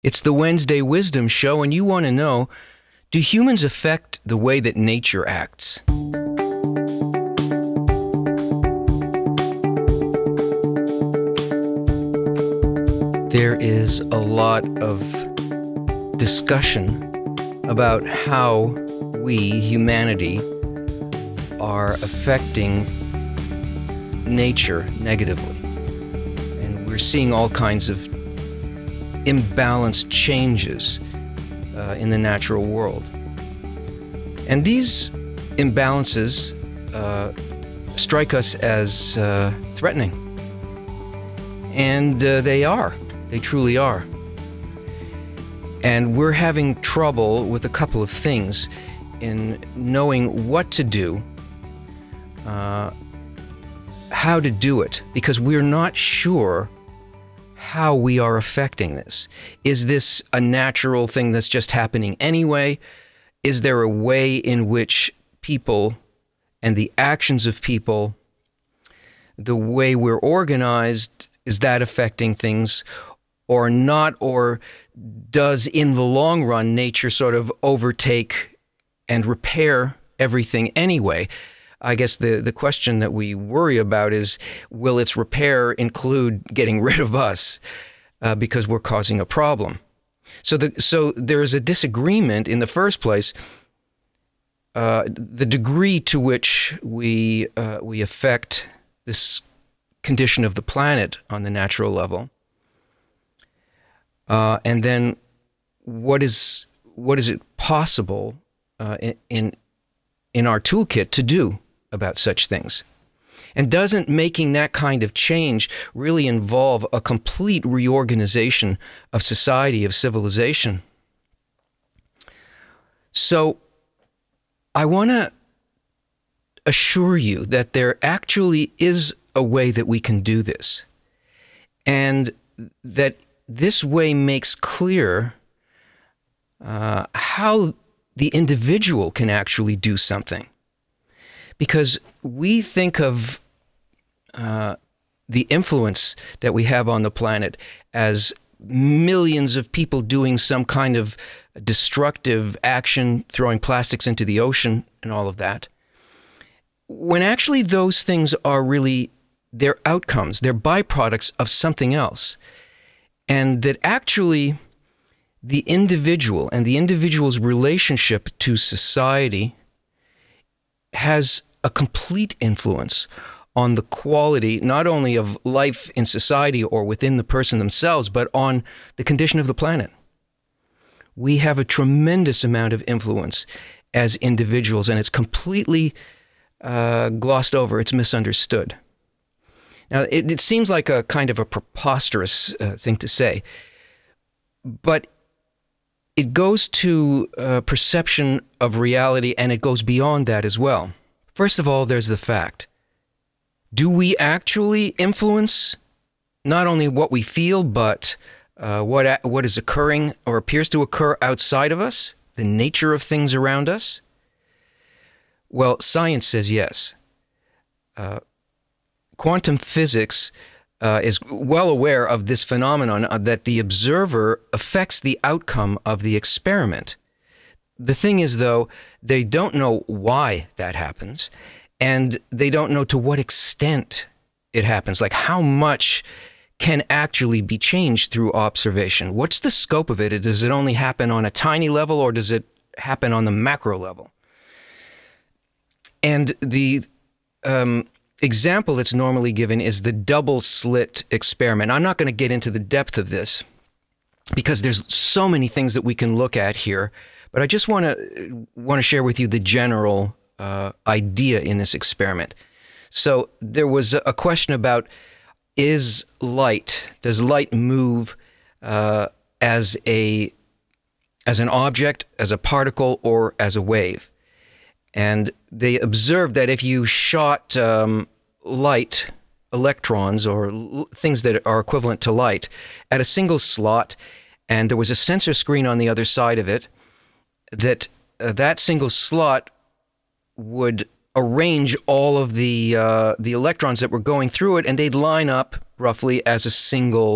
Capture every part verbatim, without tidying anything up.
It's the Wednesday Wisdom Show, and you want to know, do humans affect the way that nature acts? There is a lot of discussion about how we, humanity, are affecting nature negatively. And we're seeing all kinds of imbalanced changes uh, in the natural world. And these imbalances uh, strike us as uh, threatening. And uh, they are. They truly are. And we're having trouble with a couple of things in knowing what to do, uh, how to do it, because we're not sure how we are affecting this. Is this a natural thing that's just happening anyway? Is there a way in which people and the actions of people, the way we're organized, is that affecting things or not? Or does, in the long run, nature sort of overtake and repair everything anyway? I guess the, the question that we worry about is, will its repair include getting rid of us uh, because we're causing a problem? So, the, so there is a disagreement in the first place, uh, the degree to which we, uh, we affect this condition of the planet on the natural level. Uh, and then what is, what is it possible uh, in, in, in our toolkit to do about such things? And doesn't making that kind of change really involve a complete reorganization of society, of civilization? So I want to assure you that there actually is a way that we can do this, and that this way makes clear uh, how the individual can actually do something. Because we think of uh, the influence that we have on the planet as millions of people doing some kind of destructive action, throwing plastics into the ocean and all of that, when actually those things are really their outcomes, they're byproducts of something else. And that actually the individual and the individual's relationship to society has a complete influence on the quality, not only of life in society or within the person themselves, but on the condition of the planet. We have a tremendous amount of influence as individuals, and it's completely uh, glossed over. It's misunderstood. Now, it, it seems like a kind of a preposterous uh, thing to say, but it goes to uh, perception of reality, and it goes beyond that as well. First of all, there's the fact. Do we actually influence not only what we feel, but uh, what, what is occurring or appears to occur outside of us, the nature of things around us? Well, science says yes. Uh, quantum physics uh, is well aware of this phenomenon uh, that the observer affects the outcome of the experiment. The thing is, though, they don't know why that happens, and they don't know to what extent it happens, like how much can actually be changed through observation. What's the scope of it? Does it only happen on a tiny level, or does it happen on the macro level? And the um, example that's normally given is the double slit experiment. I'm not going to get into the depth of this because there's so many things that we can look at here. But I just want to want to share with you the general uh, idea in this experiment. So there was a question about, is light, does light move uh, as a as an object, as a particle, or as a wave? And they observed that if you shot um, light, electrons, or l things that are equivalent to light, at a single slot, and there was a sensor screen on the other side of it, that uh, that single slot would arrange all of the uh, the electrons that were going through it, and they'd line up roughly as a single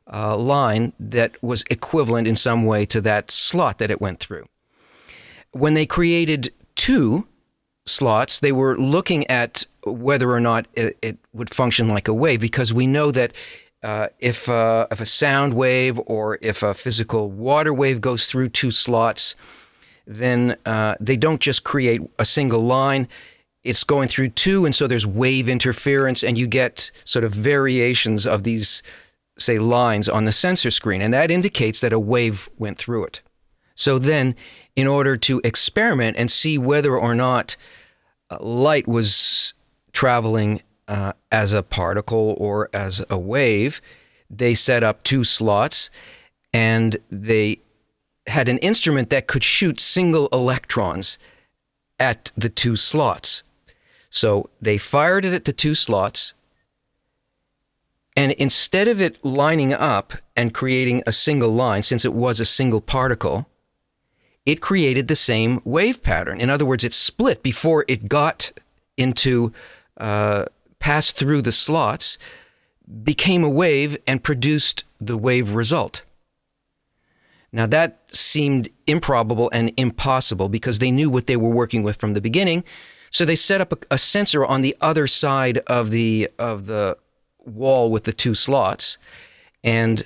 uh, line that was equivalent in some way to that slot that it went through. When they created two slots, they were looking at whether or not it, it would function like a wave, because we know that uh, if, uh, if a sound wave or if a physical water wave goes through two slots, then uh, they don't just create a single line. It's going through two, and so there's wave interference, and you get sort of variations of these, say, lines on the sensor screen, and that indicates that a wave went through it. So then, in order to experiment and see whether or not uh, light was traveling uh, as a particle or as a wave, they set up two slots, and they had an instrument that could shoot single electrons at the two slots. So they fired it at the two slots, and instead of it lining up and creating a single line, since it was a single particle, it created the same wave pattern. In other words, it split before it got into, uh, passed through the slots, became a wave, and produced the wave result. Now that seemed improbable and impossible because they knew what they were working with from the beginning. So they set up a, a sensor on the other side of the, of the wall with the two slots, and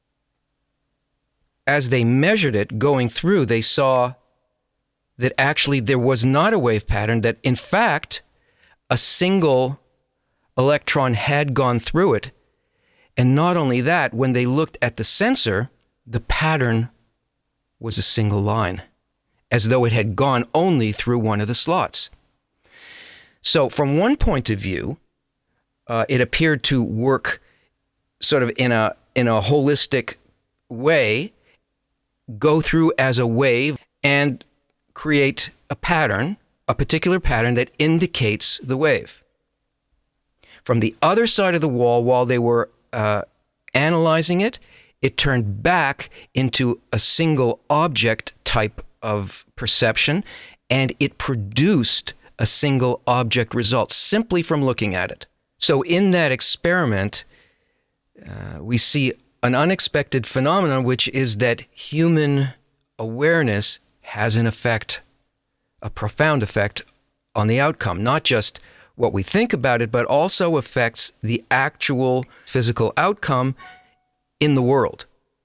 as they measured it going through, they saw that actually there was not a wave pattern, that in fact a single electron had gone through it. And not only that, when they looked at the sensor, the pattern was a single line, as though it had gone only through one of the slots. So from one point of view, uh, it appeared to work sort of in a, in a holistic way, go through as a wave and create a pattern, a particular pattern that indicates the wave. From the other side of the wall, while they were uh, analyzing it, it turned back into a single object type of perception, and it produced a single object result simply from looking at it. So in that experiment, uh, we see an unexpected phenomenon, which is that human awareness has an effect, a profound effect on the outcome, not just what we think about it, but also affects the actual physical outcome in the world.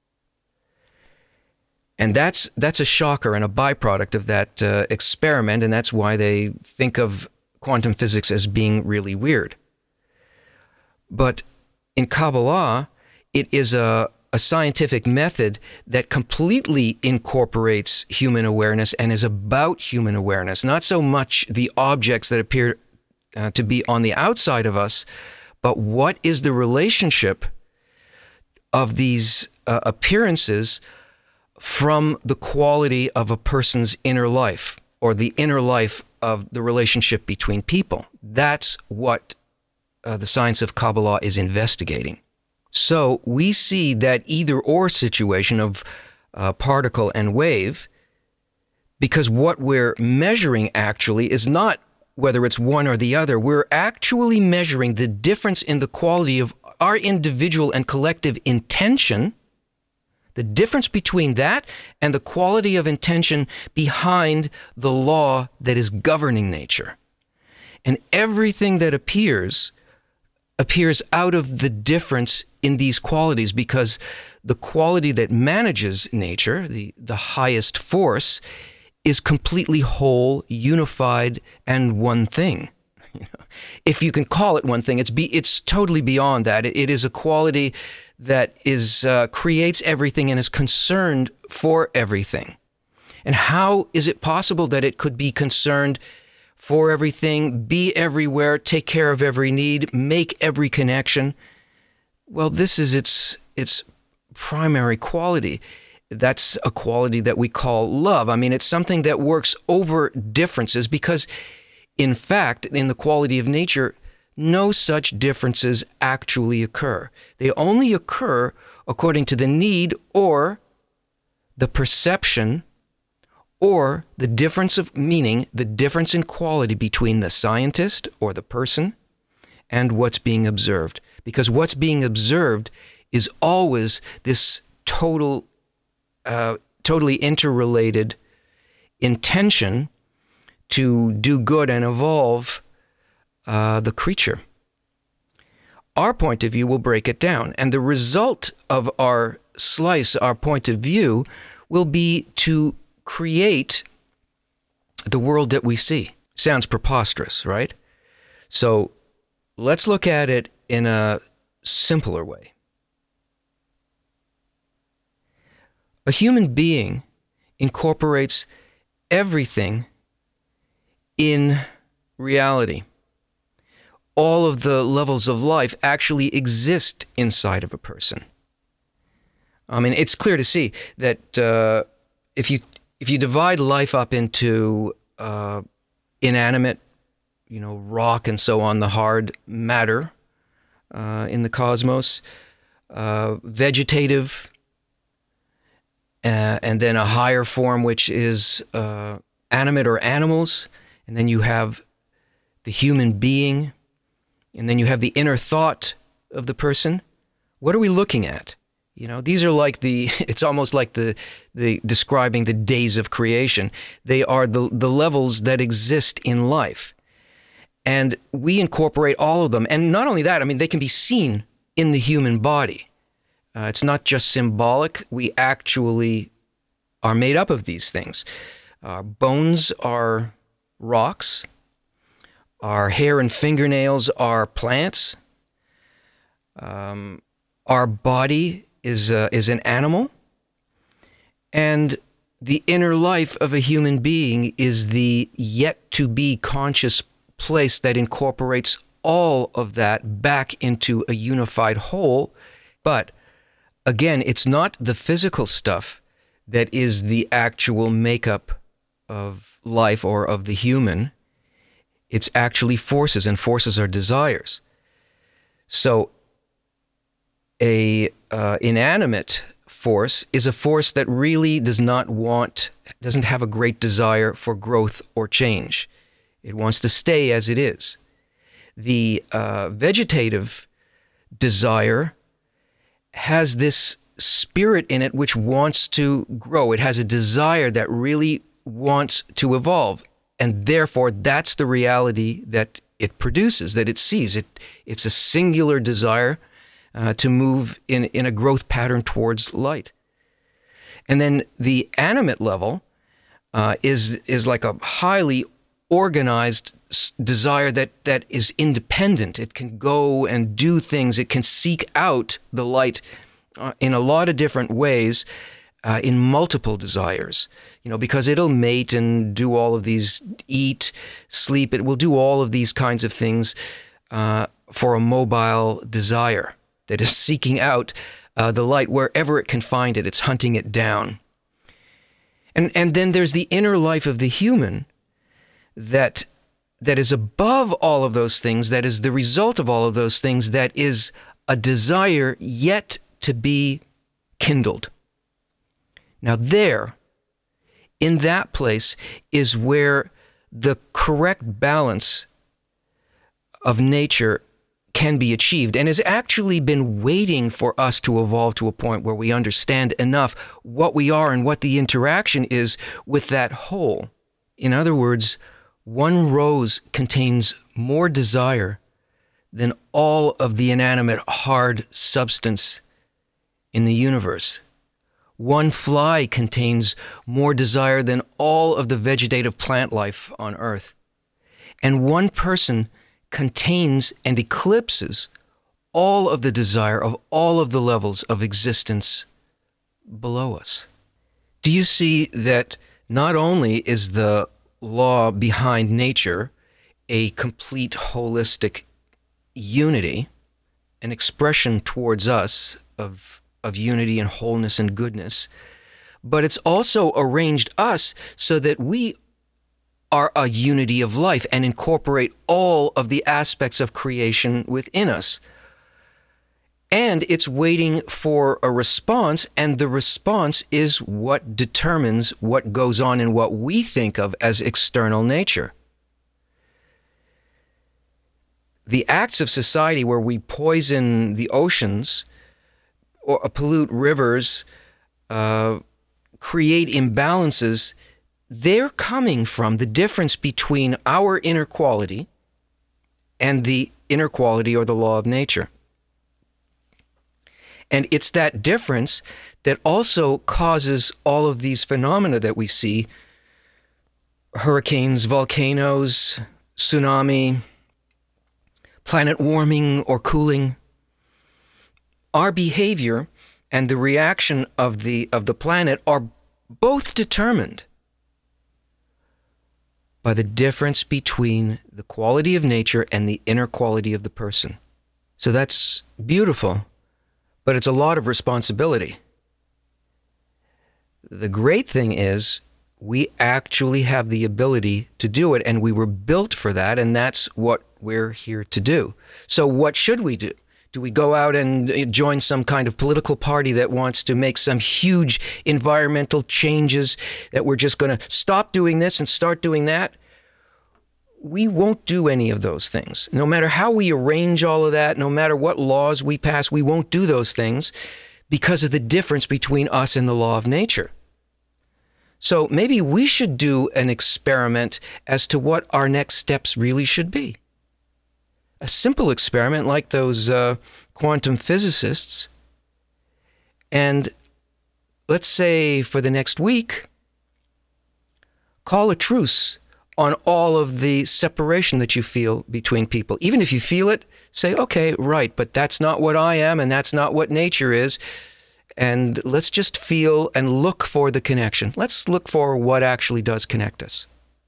And that's, that's a shocker and a byproduct of that uh, experiment, and that's why they think of quantum physics as being really weird. But in Kabbalah, it is a, a scientific method that completely incorporates human awareness and is about human awareness, not so much the objects that appear uh, to be on the outside of us, but what is the relationship of these uh, appearances from the quality of a person's inner life, or the inner life of the relationship between people. That's what uh, the science of Kabbalah is investigating. So we see that either-or situation of uh, particle and wave, because what we're measuring actually is not whether it's one or the other. We're actually measuring the difference in the quality of our individual and collective intention, the difference between that and the quality of intention behind the law that is governing nature. And everything that appears appears out of the difference in these qualities, because the quality that manages nature, the, the highest force, is completely whole, unified, and one thing. You know, if you can call it one thing, it's, be, it's totally beyond that. It, it is a quality that is, uh, creates everything and is concerned for everything. And how is it possible that it could be concerned for everything, be everywhere, take care of every need, make every connection? Well, this is its, its primary quality. That's a quality that we call love. I mean, it's something that works over differences because, in fact, in the quality of nature, no such differences actually occur. They only occur according to the need or the perception or the difference of meaning, the difference in quality between the scientist or the person and what's being observed. Because what's being observed is always this total, uh, totally interrelated intention to do good and evolve uh, the creature. Our point of view will break it down, and the result of our slice, our point of view, will be to create the world that we see. Sounds preposterous, right? So let's look at it in a simpler way. A human being incorporates everything in reality. All of the levels of life actually exist inside of a person. I mean, it's clear to see that uh, if you if you divide life up into uh, inanimate, you know, rock and so on, the hard matter uh, in the cosmos, uh, vegetative, uh, and then a higher form which is uh, animate or animals, and then you have the human being, and then you have the inner thought of the person. What are we looking at? You know, these are like the, it's almost like the, the describing the days of creation. They are the, the levels that exist in life. And we incorporate all of them. And not only that, I mean, they can be seen in the human body. Uh, it's not just symbolic. We actually are made up of these things. Our bones are rocks. Our hair and fingernails are plants. Um, our body is uh, is an animal, and the inner life of a human being is the yet-to-be conscious place that incorporates all of that back into a unified whole. But again, it's not the physical stuff that is the actual makeup of life or of the human. It's actually forces, and forces are desires. So a uh, inanimate force is a force that really does not want, doesn't have a great desire for growth or change. It wants to stay as it is. The uh, vegetative desire has this spirit in it which wants to grow. It has a desire that really wants to evolve. And therefore, that's the reality that it produces, that it sees. It, it's a singular desire uh, to move in, in a growth pattern towards light. And then the animate level uh, is, is like a highly organized desire that, that is independent. It can go and do things. It can seek out the light uh, in a lot of different ways, uh, in multiple desires. You know, because it'll mate and do all of these, eat, sleep. It will do all of these kinds of things uh, for a mobile desire that is seeking out uh, the light wherever it can find it. It's hunting it down. And and then there's the inner life of the human that that is above all of those things, that is the result of all of those things, that is a desire yet to be kindled. Now there, in that place, is where the correct balance of nature can be achieved, and has actually been waiting for us to evolve to a point where we understand enough what we are and what the interaction is with that whole. In other words, one rose contains more desire than all of the inanimate hard substance in the universe. One fly contains more desire than all of the vegetative plant life on Earth. And one person contains and eclipses all of the desire of all of the levels of existence below us. Do you see that not only is the law behind nature a complete holistic unity, an expression towards us of of unity and wholeness and goodness, but it's also arranged us so that we are a unity of life and incorporate all of the aspects of creation within us. And it's waiting for a response, and the response is what determines what goes on in what we think of as external nature. The acts of society where we poison the oceans or pollute rivers, uh, create imbalances, they're coming from the difference between our inner quality and the inner quality or the law of nature. And it's that difference that also causes all of these phenomena that we see: hurricanes, volcanoes, tsunami, planet warming or cooling. Our behavior and the reaction of the of the planet are both determined by the difference between the quality of nature and the inner quality of the person. So that's beautiful, but it's a lot of responsibility. The great thing is we actually have the ability to do it, and we were built for that, and that's what we're here to do. So what should we do? Do we go out and join some kind of political party that wants to make some huge environmental changes, that we're just going to stop doing this and start doing that? We won't do any of those things. No matter how we arrange all of that, no matter what laws we pass, we won't do those things because of the difference between us and the law of nature. So maybe we should do an experiment as to what our next steps really should be. A simple experiment like those uh, quantum physicists. And let's say for the next week, call a truce on all of the separation that you feel between people. Even if you feel it, say, okay, right, but that's not what I am and that's not what nature is. And let's just feel and look for the connection. Let's look for what actually does connect us.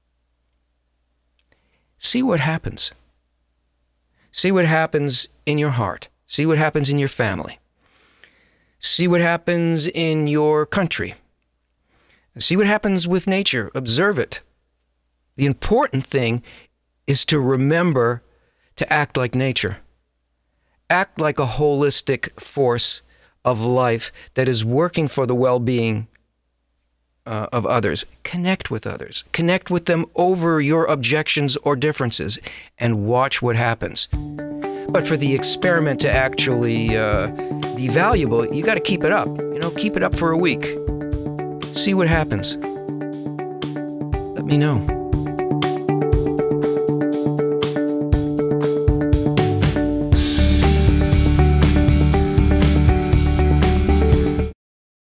See what happens. See what happens in your heart. See what happens in your family. See what happens in your country. See what happens with nature. Observe it. The important thing is to remember to act like nature. Act like a holistic force of life that is working for the well-being uh, of others. Connect with others. Connect with them over your objections or differences and watch what happens. But for the experiment to actually uh, be valuable, you got to keep it up. You know, keep it up for a week. See what happens. Let me know.